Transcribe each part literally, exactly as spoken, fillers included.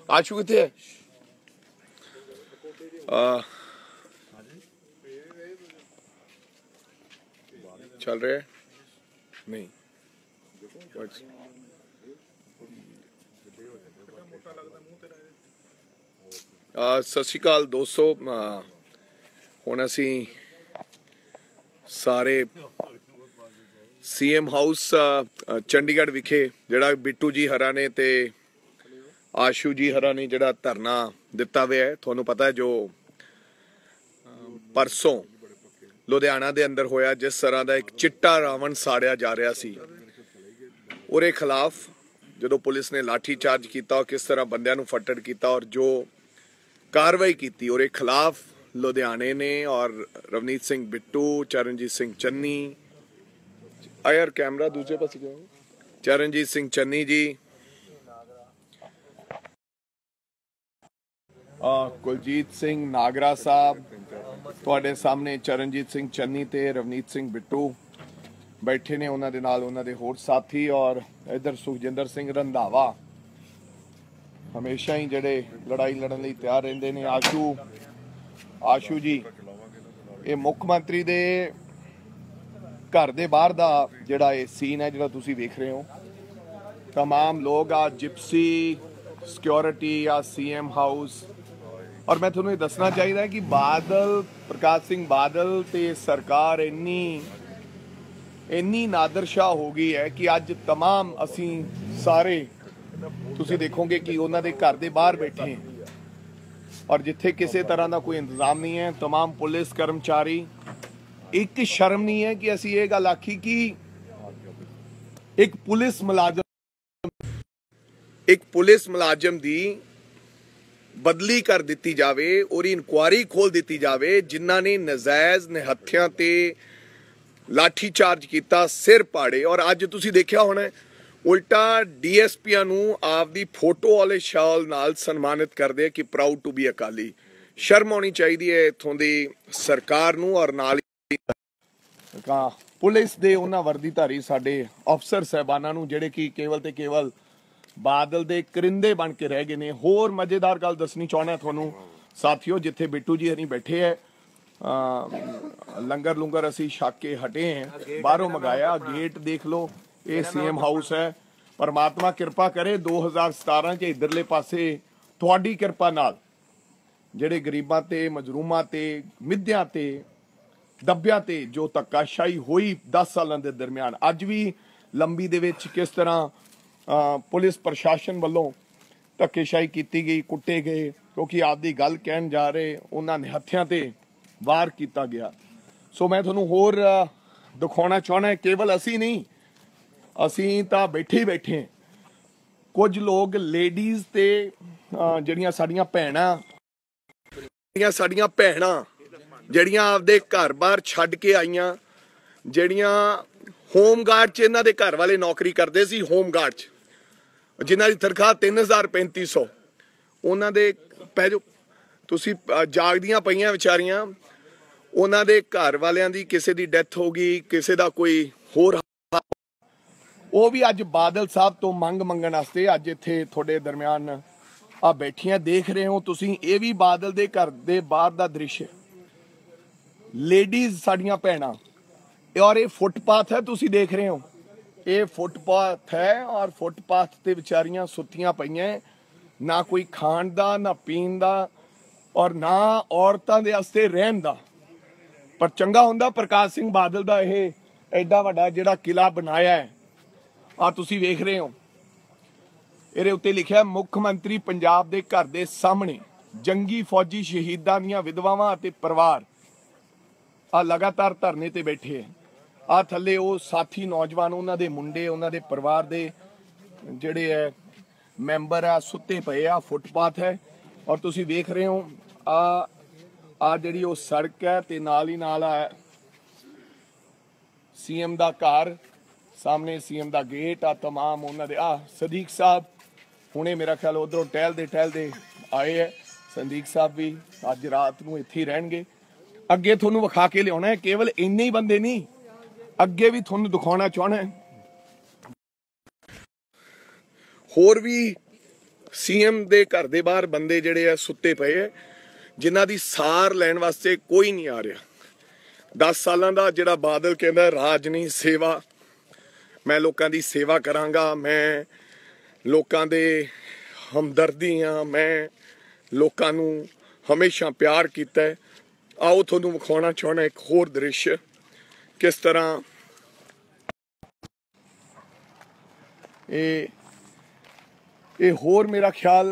आशू कितने है? आ, चल रहे नहीं सत श्री अकाल दोस्तों। हुण असी सारे सी एम हाउस चंडीगढ़ विखे जिहड़ा बिट्टू जी हरा ने ते आशू जी हरा ने जिहड़ा धरना दिता हुआ है। तुहानूं पता है जो परसों लुधियाना दे अंदर होया, जिस तरह का एक चिट्टा रावण साड़िया जा रहा सी, उहदे खिलाफ जो पुलिस ने लाठी चार्ज किया और किस तरह बंदियां नूं फट्टड़ किया और जो कार्रवाई की उहदे खिलाफ लुधियाने ने और रवनीत सिंह बिट्टू, चरणजीत सिंह चन्नी, आ यार कैमरा दूसरे पासे क्यों, चरणजीत सिंह चन्नी जी, कुलजीत सिंह नागरा साहब, तुहाडे सामने चरणजीत सिंह चन्नी ते रवनीत सिंह बिट्टू बैठे ने, उन्हां दे नाल उन्हां दे होर साथी, और इधर सुखजिंदर सिंह रंधावा हमेशा ही जिहड़े लड़ाई लड़न लई तैयार रहिंदे ने। आशू आशू जी ये मुख मंत्री दे घर दे बाहर दा जिहड़ा ये सीन है जिहड़ा तुसीं वेख रहे हो, तमाम लोग आ जिप्सी सिक्योरिटी आ सी एम हाउस, और मैं तुहानूं दसना चाहिए है कि बादल प्रकाश सिंह बादल ते सरकार इन्नी इन्नी नादरशाह हो गई है कि अज तमाम असी सारे तुसीं देखोगे कि उन्हां दे घर दे बाहर बैठे हैं, और जिथे किसी तरह का कोई इंतजाम नहीं है, तमाम पुलिस कर्मचारी, एक शर्म नहीं है कि असी ये गल आखी कि एक पुलिस मुलाजम एक पुलिस मुलाजम दी बदली कर दी जाए और इंक्वायरी खोल दी जाए जिन्हां ने नजायज निहत्थियां ते लाठी चार्ज किया, सिर पाड़े, और अज तुसीं देखिया होना उल्टा डी एस पीआं नूं आपदी फोटो वाले शाल नाल सन्मानित करदे कि प्राउड टू बी अकाली। शर्म आनी चाहिए है इत्थों दी सरकार नूं, और नाल पुलिस दे उन्हां वर्दीधारी साडे अफसर साहबानां नूं जिहड़े कि केवल ते केवल बादल दे करिंदे बन के रह गए ने। होर मजेदार गल दसनी चाहुंदा तुहानूं साथियों, जिथे बिट्टू जी हनी बैठे है, लंगर लुंगर असी छक के हटे हैं, बाहरों मंगाया, गेट देख लो, ये सी एम हाउस है। परमात्मा किरपा करे दो हज़ार सतारा च इधरले पासे तुहाडी किरपा नाल जिहड़े गरीबां ते मजरूमां ते मिद्दियां ते दब्बियां ते जो धक्काशाही हुई दस सालों के दरम्यान, अज भी लंबी दे विच किस तरह पुलिस प्रशासन वालों धक्केशाही की गई, कुट्टे गए क्योंकि आपकी गल कहन जा रहे, उन्हां ने हत्थियां ते वार किया गया। सो मैं तुहानूं होर दिखाना चाहना है, केवल असी नहीं, असी तां बैठे ही बैठे हैं, कुछ लोग लेडीज ते जिहड़ियां साडीआं भैणां जिहड़ियां साडीआं भैणां जिहड़ियां आपदे घर बाहर छड्ड के आईयां, जिहड़ियां होम गार्ड च इन्हां दे घर वाले नौकरी करदे सी, होम गार्ड च जिन्हां दी तनख्वाह तीन हज़ार पैंती सौ, उन्हां दे पै जो तुसीं जागदियां पईयां विचारियां, उन्हां दे घर वालियां दी किसी दी डेथ हो गई, किसी दा कोई होर, वो भी अज बादल साहब तो मंग मंगण वास्ते अज इत्थे थोड़े दरम्यान आ बैठियां देख रहे हो तुसीं। ये भी बादल दे घर दे बाहर दा दृश्य, लेडीज साडियां भैणां, और ये फुटपाथ है तुसीं देख रहे हो, ये फुटपाथ है, और फुटपाथ ते बेचारियां सुत्तियां पईयां, ना कोई खाण दा ना पीण दा और ना औरतां दे वास्ते रहण दा। पर चंगा हुंदा प्रकाश सिंह बादल दा ये एडा वड्डा जिहड़ा किला बनाया है, आ तुसीं वेख रहे हो, इहदे उत्ते लिखिआ मुख मंत्री पंजाब दे घर दे सामने जंगी फौजी शहीदां दीआं विधवावां अते परिवार आ लगातार धरने ते बैठे है। आ थल्ले वो साथी नौजवान, उन्हां दे मुंडे, उन्हां दे परिवार दे जिहड़े है मैंबर आ सुत्ते पे आ, फुटपाथ है, और तुसीं वेख रहे हो आ आ जिहड़ी वो सड़क है ते नाल ही नाल आ सी एम दा घर, सामने सी एम दा गेट आ, तमाम उन्हां दे आ सदीक साहब हुणे मेरा ख्याल उधरों टहलदे टहलदे आए है, सदीक साहब भी अज रात नूं इत्थे ही रहणगे। अगे तुहानूं विखा के लियाउणा है, केवल इन्ने ही बंदे नहीं, अगे भी तुहानूं दिखाउणा चाहुंदा है, होर भी सीएम दे घर दे बाहर बंदे जिहड़े आ सुत्ते पे है, जिन्हां दी सार लैण वास्ते कोई नहीं आ रहा। दस सालां दा जिहड़ा बादल कहंदा राज नहीं सेवा, मैं लोकां दी सेवा करांगा, मैं लोकां दे हमदर्दी हाँ, मैं लोकां नूं हमेशा प्यार कीता है। आओ तुहानूं विखाउणा चाहुंदा एक होर दृश्य किस तरह ये ये होर मेरा ख्याल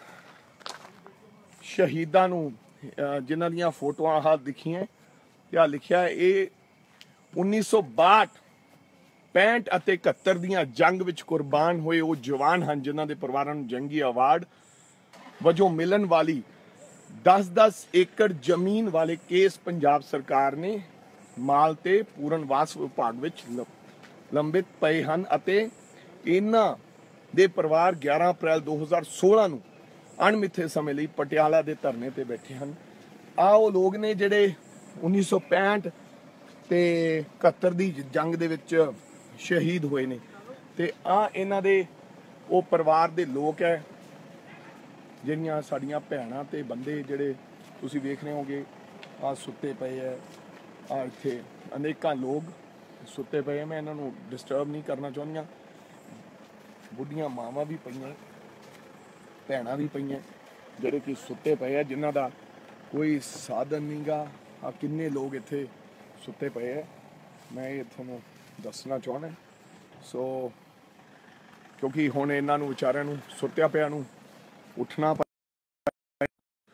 शहीदां नूं जिन्हां दीयां फोटोआं हाथ दिखियां क्या लिखिया है, ये उन्नीस सौ बाहठ पैंठ ਅਤੇ इकहत्तर ਦੀਆਂ ਜੰਗ ਵਿੱਚ ਕੁਰਬਾਨ ਹੋਏ ਉਹ ਜਵਾਨ ਹਨ ਜਿਨ੍ਹਾਂ ਦੇ ਪਰਿਵਾਰਾਂ ਨੂੰ ਜੰਗੀ ਅਵਾਰਡ ਵਜੋਂ ਮਿਲਣ ਵਾਲੀ दस दस ਏਕੜ ਜ਼ਮੀਨ ਵਾਲੇ ਕੇਸ ਪੰਜਾਬ ਸਰਕਾਰ ਨੇ ਮਾਲ ਤੇ ਪੂਰਨਵਾਸ ਵਿਭਾਗ ਵਿੱਚ ਲੰਬਿਤ ਪਏ ਹਨ ਅਤੇ ਇਹਨਾਂ ਦੇ ਪਰਿਵਾਰ ਗਿਆਰਾਂ ਅਪ੍ਰੈਲ ਦੋ ਹਜ਼ਾਰ सोलह ਨੂੰ ਅਣਮਿੱਥੇ ਸਮੇਂ ਲਈ ਪਟਿਆਲਾ ਦੇ ਧਰਨੇ ਤੇ ਬੈਠੇ ਹਨ। ਆਹ ਉਹ ਲੋਕ ਨੇ ਜਿਹੜੇ उन्नीस सौ पैंठ ਤੇ इकहत्तर ਦੀ ਜੰਗ ਦੇ ਵਿੱਚ शहीद होए ने ते आ इन्हां दे ओ परिवार दे लोग है जिहड़ियां साडियां भैणां ते बंदे जिहड़े तुसीं वेख रहे होगे आ सुत्ते पए है। आ इत्थे अनेकां लोग सुत्ते पए, मैं इन्हां नूं डिस्टर्ब नहीं करना चाहुंदियां। बुढ़ियां मावां भी पईयां, भैणां भी पईयां जिहड़े कि सुत्ते पए है, जिन्हां दा कोई साधन नहीं गा। आ किन्ने लोग इत्थे सुत्ते पए है, मैं ये तुहानूं दसना चाहना। सो क्योंकि हुण इन्हां नूं विचारिਆਂ ਨੂੰ ਸੁੱਤਿਆਂ ਪਿਆ ਨੂੰ ਉੱਠਣਾ ਪਿਆ।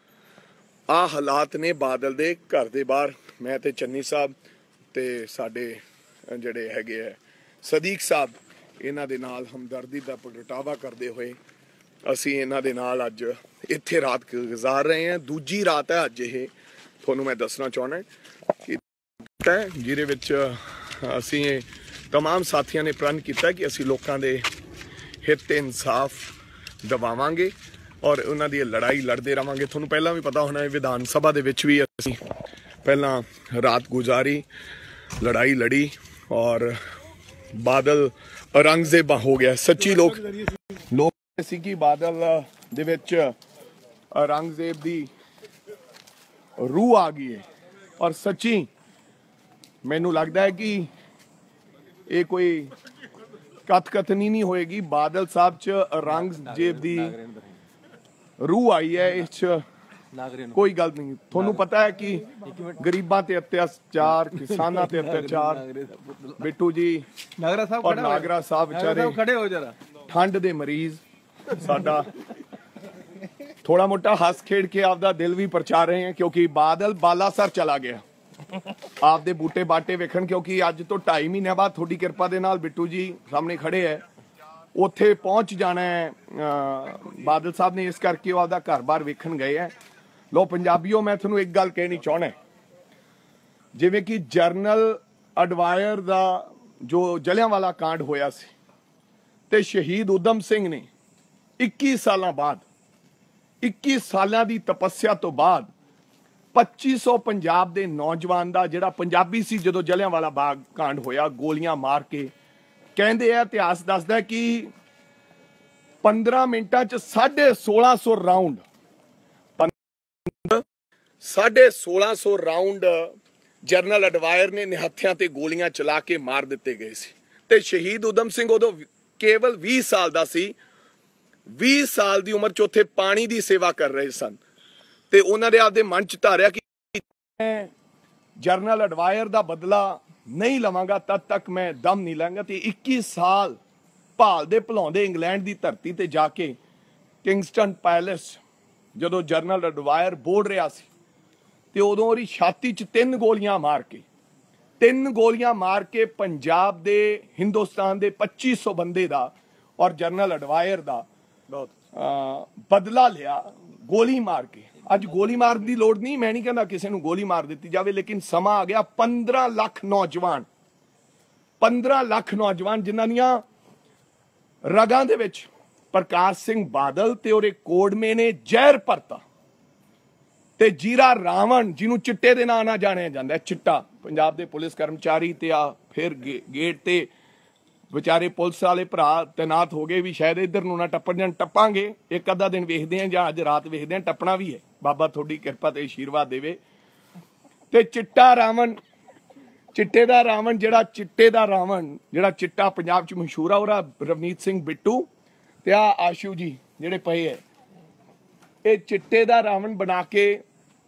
ਆ ਹਾਲਾਤ ਨੇ ਬਾਦਲ ਦੇ ਘਰ ਦੇ ਬਾਹਰ। ਮੈਂ ਤੇ ਚੰਨੀ ਸਾਹਿਬ ਤੇ ਸਾਡੇ ਜਿਹੜੇ ਹੈਗੇ ਆ ਸਦੀਕ ਸਾਹਿਬ ਇਹਨਾਂ ਦੇ ਨਾਲ ਹਮਦਰਦੀ ਦਾ ਪ੍ਰਗਟਾਵਾ ਕਰਦੇ ਹੋਏ ਅਸੀਂ ਇਹਨਾਂ ਦੇ ਨਾਲ ਅੱਜ ਇੱਥੇ ਰਾਤ ਗੁਜ਼ਾਰ ਰਹੇ ਹਾਂ। ਦੂਜੀ ਰਾਤ ਹੈ ਅੱਜ। ਇਹ ਤੁਹਾਨੂੰ ਮੈਂ ਦੱਸਣਾ ਚਾਹੁੰਦਾ ਕਿ ਜਿਹਦੇ ਵਿੱਚ ਅਸੀਂ तमाम साथियों ने प्रण किया कि असी लोगों के हित ते इंसाफ दवावांगे और उन्हां दी लड़ाई लड़ते रहांगे। तुहानूं पहलां भी पता होना है विधान सभा दे विच भी असी पहलां रात गुजारी, लड़ाई लड़ी और बादल औरंगजेब हो गया। सच्ची लोग लोग सी कि बादल दे विच औरंगजेब दी रूह आ गई है और सच्ची मैनूं लगदा है कि ये कोई कथ कथनी नहीं होएगी। बादल साहब च औरंगजेब दी रूह आई है, इस कोई गल नहीं। थोनू पता है कि गरीबां ते अत्याचार, किसानां ते अत्याचार, बिट्टू जी और नागरा साहब बेचारे खड़े हो जरा ठंड दे मरीज साडा थोड़ा मोटा हस खेड़ के आपदा दिल भी परचा रहे हैं क्योंकि बादल बालासर चला गया आपदे बूटे बाटे वेखण। क्योंकि अज तो ढाई महीने बाद थोड़ी किरपा दे नाल बिट्टू जी सामने खड़े है, उत्थे पहुंच जाना है बादल साहब ने, इस करके वो आपदा घर बार वेखण गए है। लो पंजाबियों, मैं तुहानूं एक गल कहनी चाहना, जिवें कि जनरल अडवायर दा जो जलियांवाला कांड होया सी ते शहीद उधम सिंह ने इक्कीस सालां बाद इक्कीस सालां दी तपस्या तो बाद पच्ची सौ पंजाब दे नौजवान दा जिहड़ा पंजाबी सी जदों जलियांवाला बाग कांड होया गोलियां मार के, कहंदे आ इतिहास दसदा है कि पंद्रह मिनटां च साढ़े सोलह सौ राउंड साढ़े सोलह सौ राउंड जनरल अडवायर ने निहत्थियां ते गोलियां चला के मार दिते गए सी। ते शहीद उधम सिंह उदों केवल बीस साल दा सी, बीस साल दी उम्र च उत्थे पानी दी सेवा कर रहे सन ते उन्हां दे आपदे मन च धारिया कि मैं जनरल अडवायर दा बदला नहीं लवांगा तद तक मैं दम नहीं लांगा। ते इक्कीस साल भालदे भुलाउंदे इंग्लैंड दी धरती ते जाके किंगस्टन पैलेस जदों जनरल अडवायर बोल रहा सी ते उदों ओहदी छाती च तीन गोलियां मार के तीन गोलियां मार के पंजाब दे हिंदुस्तान दे पच्ची सौ बंदे दा और जनरल अडवायर दा बदला लिया गोली मार के। अज गोली मार की लोड़ नहीं, मैं नहीं कहता किसी को गोली मार दी जाए, लेकिन समा आ गया पंद्रह लाख नौजवान पंद्रह लाख नौजवान जिन्हां दियां रगां दे विच प्रकाश सिंह बादल ते ओहदे कोडमे ने जहर भरता ते जीरा रावण जिन्हों चिट्टे दे नां नाल जाणिया जांदा है, चिट्टा पंजाब दे पुलिस कर्मचारी ते आ फिर गे, गेट ते ਵਿਚਾਰੇ ਪੁਲਿਸ ਵਾਲੇ ਭਰਾ ਤੈਨਾਤ ਹੋ ਗਏ ਵੀ ਸ਼ਾਇਦ ਇੱਧਰ ਨੂੰ ਨਾ ਟੱਪਣ ਜਾਣ। ਟੱਪਾਂਗੇ, ਇੱਕ ਅੱਧਾ ਦਿਨ ਵੇਖਦੇ ਹਾਂ ਜਾਂ ਅੱਜ ਰਾਤ ਵੇਖਦੇ ਹਾਂ, ਟੱਪਣਾ ਵੀ ਹੈ। ਬਾਬਾ ਤੁਹਾਡੀ ਕਿਰਪਾ ਤੇ ਆਸ਼ੀਰਵਾਦ ਦੇਵੇ। ਤੇ ਚਿੱਟਾ ਰਾਵਣ, ਚਿੱਟੇ ਦਾ ਰਾਵਣ, ਜਿਹੜਾ ਚਿੱਟੇ ਦਾ ਰਾਵਣ ਜਿਹੜਾ ਚਿੱਟਾ ਪੰਜਾਬ 'ਚ ਮਸ਼ਹੂਰ ਆ, ਉਹਦਾ ਰਵਨੀਤ ਸਿੰਘ ਬਿੱਟੂ ਤੇ ਆ ਆਸ਼ੂ ਜੀ ਜਿਹੜੇ ਪਏ ਹੈ, ਇਹ ਚਿੱਟੇ ਦਾ ਰਾਵਣ ਬਣਾ ਕੇ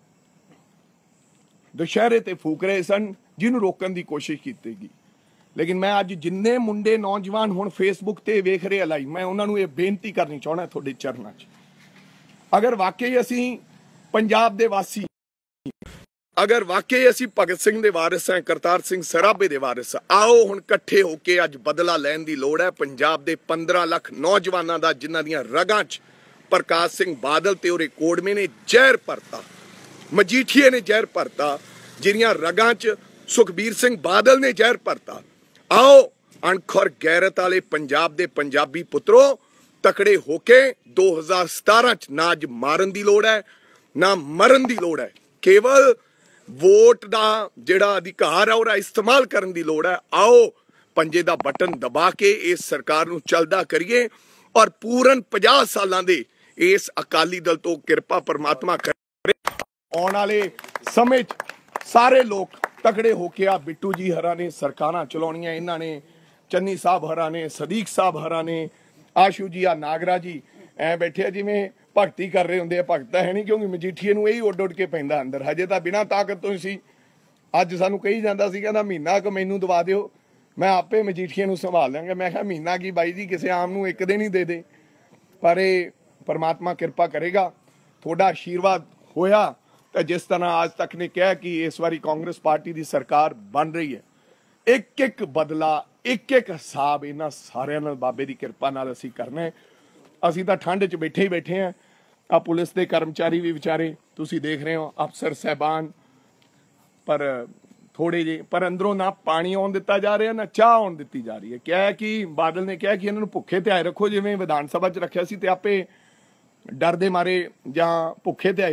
ਦੁਸ਼ਹਿਰੇ ਤੇ ਫੂਕ ਰਹੇ ਸਨ, ਜਿਹਨੂੰ ਰੋਕਣ ਦੀ ਕੋਸ਼ਿਸ਼ ਕੀਤੀ ਗਈ। ਲੇਕਿਨ ਮੈਂ ਅੱਜ ਜਿੰਨੇ ਮੁੰਡੇ ਨੌਜਵਾਨ ਹੁਣ ਫੇਸਬੁੱਕ ਤੇ ਵੇਖ ਰਹੇ ਲਾਈਵ, ਮੈਂ ਉਹਨਾਂ ਨੂੰ ਇਹ ਬੇਨਤੀ ਕਰਨੀ ਚਾਹੁੰਦਾ ਤੁਹਾਡੇ ਚਰਨਾਂ 'ਚ, ਅਗਰ ਵਾਕਈ ਅਸੀਂ ਪੰਜਾਬ ਦੇ ਵਾਸੀ, ਅਗਰ ਵਾਕਈ ਅਸੀਂ ਭਗਤ ਸਿੰਘ ਦੇ ਵਾਰਿਸ ਹਾਂ, ਕਰਤਾਰ ਸਿੰਘ ਸਰਾਭੇ ਦੇ ਵਾਰਿਸ, ਆਓ ਹੁਣ ਇਕੱਠੇ ਹੋ ਕੇ ਅੱਜ ਬਦਲਾ ਲੈਣ ਦੀ ਲੋੜ ਹੈ। ਪੰਜਾਬ ਦੇ ਪੰਦਰਾਂ ਲੱਖ ਨੌਜਵਾਨਾਂ ਦਾ, ਜਿਨ੍ਹਾਂ ਦੀਆਂ ਰਗਾਂ 'ਚ ਪ੍ਰਕਾਸ਼ ਸਿੰਘ ਬਾਦਲ ਤੇ ਉਹਦੇ ਕੋੜਮੇ ਨੇ ਜ਼ਹਿਰ ਭਰਤਾ, ਮਜੀਠੀਏ ਨੇ ਜ਼ਹਿਰ ਭਰਤਾ, ਜਿਹੜੀਆਂ ਰਗਾਂ 'ਚ ਸੁਖਬੀਰ ਸਿੰਘ ਬਾਦਲ ਨੇ ਜ਼ਹਿਰ ਭਰਤਾ। ਆਓ ਅਣਖ ਔਰ ਗੈਰਤ ਵਾਲੇ ਪੰਜਾਬ ਦੇ ਪੰਜਾਬੀ ਪੁੱਤਰੋ, ਤਕੜੇ ਹੋ ਕੇ ਦੋ ਹਜ਼ਾਰ ਸਤਾਰਾਂ 'ਚ ਨਾ ਅੱਜ ਮਾਰਨ ਦੀ ਲੋੜ ਹੈ ਨਾ ਮਰਨ ਦੀ ਲੋੜ ਹੈ, ਕੇਵਲ ਵੋਟ ਦਾ ਜਿਹੜਾ ਅਧਿਕਾਰ ਹੈ ਉਹਦਾ ਇਸਤੇਮਾਲ ਕਰਨ ਦੀ ਲੋੜ ਹੈ। ਆਓ ਪੰਜੇ ਦਾ ਬਟਨ ਦਬਾ ਕੇ ਇਸ ਸਰਕਾਰ ਨੂੰ ਚੱਲਦਾ ਕਰੀਏ ਔਰ ਪੂਰਨ ਪੰਜਾਹ ਸਾਲਾਂ ਦੇ ਇਸ ਅਕਾਲੀ ਦਲ ਤੋਂ ਕਿਰਪਾ ਪਰਮਾਤਮਾ ਕਰੇ। ਆਉਣ ਵਾਲੇ ਸਮੇਂ 'ਚ ਸਾਰੇ ਲੋਕ ਤਕੜੇ ਹੋ ਕੇ, ਆ ਬਿੱਟੂ ਜੀ ਹਰਾਂ ਨੇ ਸਰਕਾਰਾਂ ਚਲਾਉਣੀਆਂ, ਇਹਨਾਂ ਨੇ ਚੰਨੀ ਸਾਹਿਬ ਹਰਾਂ ਨੇ, ਸਦੀਕ ਸਾਹਿਬ ਹਰਾਂ ਨੇ, ਆਸ਼ੂ ਜੀ, ਆ ਨਾਗਰਾ ਜੀ ਐ ਬੈਠੇ ਆ ਜਿਵੇਂ ਭਗਤੀ ਕਰ ਰਹੇ ਹੁੰਦੇ ਆ। ਭਗਤ ਹੈ ਨਹੀਂ, ਕਿਉਂਕਿ ਮਜੀਠੀਏ ਨੂੰ ਇਹੀ ਉੱਡ ਉੱਡ ਕੇ ਪੈਂਦਾ ਅੰਦਰ। ਹਜੇ ਤਾਂ ਬਿਨਾਂ ਤਾਕਤ ਤੋਂ ਹੀ ਸੀ। ਅੱਜ ਸਾਨੂੰ ਕਹੀ ਜਾਂਦਾ ਸੀ, ਕਹਿੰਦਾ ਮਹੀਨਾ ਕੁ ਮੈਨੂੰ ਦਵਾ ਦਿਓ, ਮੈਂ ਆਪੇ ਮਜੀਠੀਏ ਨੂੰ ਸੰਭਾਲ ਲਾਂਗਾ। ਮੈਂ ਕਿਹਾ ਮਹੀਨਾ ਕੀ ਬਾਈ ਜੀ, ਕਿਸੇ ਆਮ ਨੂੰ ਇੱਕ ਦਿਨ ਹੀ ਦੇ ਦੇ। ਪਰ ਇਹ ਪਰਮਾਤਮਾ ਕਿਰਪਾ ਕਰੇਗਾ, ਤੁਹਾਡਾ ਆਸ਼ੀਰਵਾਦ ਹੋਇਆ ਤਾਂ ਜਿਸ ਤਰ੍ਹਾਂ ਅੱਜ ਤੱਕ ਨੇ ਕਿਹਾ ਕਿ ਇਸ ਵਾਰੀ ਕਾਂਗਰਸ ਪਾਰਟੀ ਦੀ ਸਰਕਾਰ ਬਣ ਰਹੀ ਹੈ, ਇੱਕ ਇੱਕ ਬਦਲਾ, ਇੱਕ ਇੱਕ ਹਿਸਾਬ ਇਹਨਾਂ ਸਾਰਿਆਂ ਨਾਲ ਬਾਬੇ ਦੀ ਕਿਰਪਾ ਨਾਲ ਅਸੀਂ ਕਰਨਾ ਹੈ। ਅਸੀਂ ਤਾਂ ਠੰਡ 'ਚ ਬੈਠੇ ਹੀ ਬੈਠੇ ਹਾਂ। ਆ ਪੁਲਿਸ ਦੇ ਕਰਮਚਾਰੀ ਵੀ ਵਿਚਾਰੇ ਤੁਸੀਂ ਦੇਖ ਰਹੇ ਹੋ, ਅਫਸਰ ਸਾਹਿਬਾਨ, ਪਰ ਥੋੜੇ ਜਿਹੇ, ਪਰ ਅੰਦਰੋਂ ਨਾ ਪਾਣੀ ਆਉਣ ਦਿੱਤਾ ਜਾ ਰਿਹਾ ਨਾ ਚਾਹ ਆਉਣ ਦਿੱਤੀ ਜਾ ਰਹੀ ਹੈ। ਕਿਹਾ ਕਿ ਬਾਦਲ ਨੇ ਕਿਹਾ ਕਿ ਇਹਨਾਂ ਨੂੰ ਭੁੱਖੇ ਤੇ ਆਏ ਰੱਖੋ, ਜਿਵੇਂ ਵਿਧਾਨ ਸਭਾ 'ਚ ਰੱਖਿਆ ਸੀ, ਤੇ ਆਪੇ ਡਰ ਦੇ ਮਾਰੇ ਜਾਂ ਭੁੱਖੇ ਤੇ ਆਏ।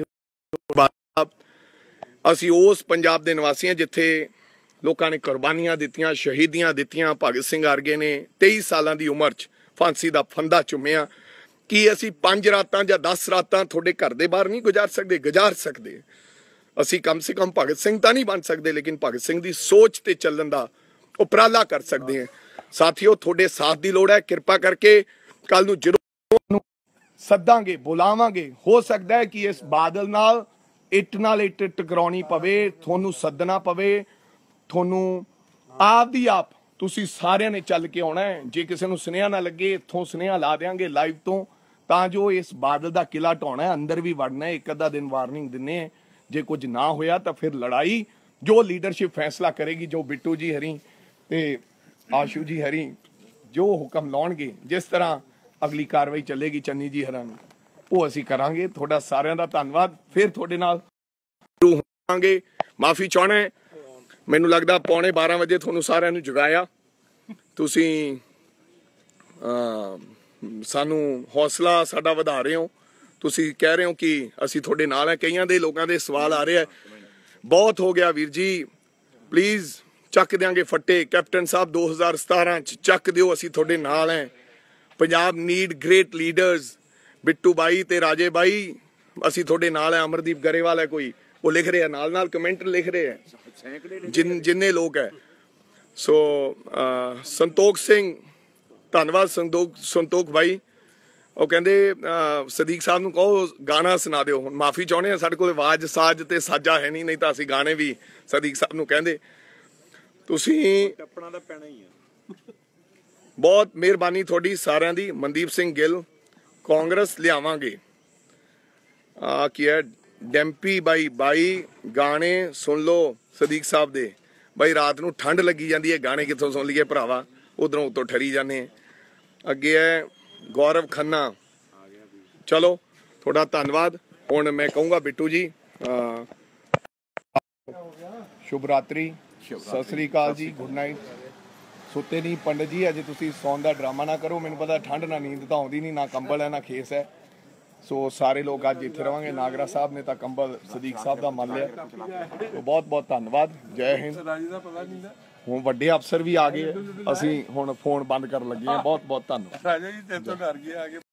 ਅਸੀਂ ਉਸ ਪੰਜਾਬ ਦੇ ਨਿਵਾਸੀ ਹਾਂ ਜਿੱਥੇ ਲੋਕਾਂ ਨੇ ਕੁਰਬਾਨੀਆਂ ਦਿੱਤੀਆਂ, ਸ਼ਹੀਦੀਆਂ ਦਿੱਤੀਆਂ। ਭਗਤ ਸਿੰਘ ਵਰਗੇ ਨੇ ਤੇਈ ਸਾਲਾਂ ਦੀ ਉਮਰ 'ਚ ਫਾਂਸੀ ਦਾ ਫੰਦਾ ਚੁੰਮਿਆ। ਕੀ ਅਸੀਂ ਪੰਜ ਰਾਤਾਂ ਜਾਂ ਦਸ ਰਾਤਾਂ ਤੁਹਾਡੇ ਘਰ ਦੇ ਬਾਹਰ ਨਹੀਂ ਗੁਜ਼ਾਰ ਸਕਦੇ? ਗੁਜ਼ਾਰ ਸਕਦੇ। ਅਸੀਂ ਕਮ ਸੇ ਕਮ ਭਗਤ ਸਿੰਘ ਤਾਂ ਨਹੀਂ ਬਣ ਸਕਦੇ, ਲੇਕਿਨ ਭਗਤ ਸਿੰਘ ਦੀ ਸੋਚ ਤੇ ਚੱਲਣ ਦਾ ਉਪਰਾਲਾ ਕਰ ਸਕਦੇ ਹਾਂ। ਸਾਥੀਓ, ਤੁਹਾਡੇ ਸਾਥ ਦੀ ਲੋੜ ਹੈ। ਕਿਰਪਾ ਕਰਕੇ ਕੱਲ ਨੂੰ ਜਦੋਂ ਸੱਦਾਂਗੇ, ਬੁਲਾਵਾਂਗੇ, ਹੋ ਸਕਦਾ ਹੈ ਕਿ ਇਸ ਬਾਦਲ ਨਾਲ ਇੱਟ ਨਾਲ ਇੱਟ ਟਕਰਾਉਣੀ ਪਵੇ, ਤੁਹਾਨੂੰ ਸੱਦਣਾ ਪਵੇ, ਤੁਹਾਨੂੰ ਆਪ ਦੀ ਆਪ ਤੁਸੀਂ ਸਾਰਿਆਂ ਨੇ ਚੱਲ ਕੇ ਆਉਣਾ ਹੈ। ਜੇ ਕਿਸੇ ਨੂੰ ਸੁਨੇਹਾ ਨਾ ਲੱਗੇ, ਇੱਥੋਂ ਸੁਨੇਹਾ ਲਾ ਦਿਆਂਗੇ ਲਾਈਵ ਤੋਂ, ਤਾਂ ਜੋ ਇਸ ਬਾਦਲ ਦਾ ਕਿਲਾ ਢਾਉਣਾ ਹੈ, ਅੰਦਰ ਵੀ ਵੜਨਾ ਹੈ। ਇੱਕ ਅੱਧਾ ਦਿਨ ਵਾਰਨਿੰਗ ਦਿੰਨੇ ਹੈ, ਜੇ ਕੁਝ ਨਾ ਹੋਇਆ ਤਾਂ ਫਿਰ ਲੜਾਈ ਜੋ ਲੀਡਰਸ਼ਿਪ ਫੈਸਲਾ ਕਰੇਗੀ, ਜੋ ਬਿੱਟੂ ਜੀ ਹਰੀ ਤੇ ਆਸ਼ੂ ਜੀ ਹਰੀ ਜੋ ਹੁਕਮ ਲਾਉਣਗੇ, ਜਿਸ ਤਰ੍ਹਾਂ ਅਗਲੀ ਕਾਰਵਾਈ ਚੱਲੇਗੀ ਚੰਨੀ ਜੀ ਹਰਾਂ ਨੂੰ, ਉਹ ਅਸੀਂ ਕਰਾਂਗੇ। ਤੁਹਾਡਾ ਸਾਰਿਆਂ ਦਾ ਧੰਨਵਾਦ। ਫਿਰ ਤੁਹਾਡੇ ਨਾਲ ਹੋਵਾਂਗੇ। ਮਾਫੀ ਚਾਹਣਾ, ਮੈਨੂੰ ਲੱਗਦਾ ਪੌਣੇ ਬਾਰਾਂ ਵਜੇ ਤੁਹਾਨੂੰ ਸਾਰਿਆਂ ਨੂੰ ਜਗਾਇਆ। ਤੁਸੀਂ ਸਾਨੂੰ ਹੌਸਲਾ ਸਾਡਾ ਵਧਾ ਰਹੇ ਹੋ। ਤੁਸੀਂ ਕਹਿ ਰਹੇ ਹੋ ਕਿ ਅਸੀਂ ਤੁਹਾਡੇ ਨਾਲ ਹੈ। ਕਈਆਂ ਦੇ ਲੋਕਾਂ ਦੇ ਸਵਾਲ ਆ ਰਹੇ ਆ, ਬਹੁਤ ਹੋ ਗਿਆ ਵੀਰ ਜੀ, ਪਲੀਜ਼ ਚੱਕ ਦਿਆਂਗੇ ਫੱਟੇ। ਕੈਪਟਨ ਸਾਹਿਬ ਦੋ ਹਜ਼ਾਰ ਸਤਾਰਾਂ 'ਚ ਚੱਕ ਦਿਓ, ਅਸੀਂ ਤੁਹਾਡੇ ਨਾਲ ਹੈ। Punjab need great leaders. Bittu ਬਾਈ ਤੇ ਰਾਜੇ ਬਾਈ, ਅਸੀਂ ਤੁਹਾਡੇ ਨਾਲ ਹੈ। ਅਮਰਦੀਪ ਗਰੇਵਾਲ ਹੈ, ਕੋਈ ਉਹ ਲਿਖ ਰਹੇ ਆ, ਨਾਲ ਨਾਲ ਕਮੈਂਟ ਲਿਖ ਰਹੇ ਆ, ਜਿਨ ਜਿੰਨੇ ਲੋਕ ਹੈ। ਸੋ ਸੰਤੋਖ ਸਿੰਘ, ਧੰਨਵਾਦ ਸੰਤੋਖ ਸੰਤੋਖ ਬਾਈ। ਉਹ ਕਹਿੰਦੇ ਸਦੀਕ ਸਾਹਿਬ ਨੂੰ ਕਹੋ ਗਾਣਾ ਸੁਣਾ ਦਿਓ। ਹੁਣ ਮਾਫੀ ਚਾਹੁੰਦੇ ਆ, ਸਾਡੇ ਕੋਲ ਆਵਾਜ਼ ਸਾਜ਼ ਤੇ ਸਾਜਾ ਹੈ ਨਹੀਂ, ਨਹੀਂ ਤਾਂ ਅਸੀਂ ਗਾਣੇ ਵੀ ਸਦੀਕ ਸਾਹਿਬ ਨੂੰ ਕਹਿੰਦੇ। ਤੁਸੀਂ ਟੱਪਣਾ ਤਾਂ ਪੈਣਾ ਹੀ ਆ। ਬਹੁਤ ਮਿਹਰਬਾਨੀ ਤੁਹਾਡੀ ਸਾਰਿਆਂ ਦੀ। ਮਨਦੀਪ ਸਿੰਘ ਗਿੱਲ, ਕਾਂਗਰਸ ਲਿਆਵਾਂਗੇ। ਆ ਕੀ ਹੈ, ਡੈਂਪੀ ਬਾਈ ਬਾਈ ਗਾਣੇ ਸੁਣ ਲਓ ਸਦੀਕ ਸਾਹਿਬ ਦੇ। ਬਾਈ ਰਾਤ ਨੂੰ ਠੰਡ ਲੱਗੀ ਜਾਂਦੀ ਹੈ, ਗਾਣੇ ਕਿੱਥੋਂ ਸੁਣ ਲਈਏ ਭਰਾਵਾ, ਉਧਰੋਂ ਉੱਤੋਂ ਠਰੀ ਜਾਂਦੇ। ਅੱਗੇ ਹੈ ਗੌਰਵ ਖੰਨਾ। ਚਲੋ ਤੁਹਾਡਾ ਧੰਨਵਾਦ। ਹੁਣ ਮੈਂ ਕਹੂੰਗਾ ਬਿੱਟੂ ਜੀ ਸ਼ੁਭ ਰਾਤਰੀ, ਸਤਿ ਸ੍ਰੀ ਅਕਾਲ ਜੀ, ਗੁੱਡ ਨਾਈਟ। ਸੁੱਤੇ ਨਹੀਂ ਪੰਡਤ ਜੀ, ਅਜੇ ਤੁਸੀਂ ਸੌਣ ਦਾ ਡਰਾਮਾ ਨਾ ਕਰੋ। ਮੈਨੂੰ ਪਤਾ ਠੰਡ ਨਾਲ ਨੀਂਦ ਤਾਂ ਆਉਂਦੀ ਨਹੀਂ, ਨਾ ਕੰਬਲ ਹੈ ਨਾ ਖੇਸ ਹੈ। ਸੋ ਸਾਰੇ ਲੋਕ ਅੱਜ ਇੱਥੇ ਰਵਾਂਗੇ। ਨਾਗਰਾ ਸਾਹਿਬ ਨੇ ਤਾਂ ਕੰਬਲ ਸਦੀਕ ਸਾਹਿਬ ਦਾ ਮੰਨ ਲਿਆ। ਬਹੁਤ ਬਹੁਤ ਧੰਨਵਾਦ। ਜੈ ਹਿੰਦ। ਹੁਣ ਵੱਡੇ ਅਫਸਰ ਵੀ ਆ ਗਏ, ਅਸੀਂ ਹੁਣ ਫੋਨ ਬੰਦ ਕਰਨ ਲੱਗੇ ਹਾਂ। ਬਹੁਤ ਬਹੁਤ ਧੰਨਵਾਦ। ਰਾਜਾ ਜੀ ਤੇਰੇ ਤੋਂ ਡਰ ਗਿਆ ਆ ਕੇ।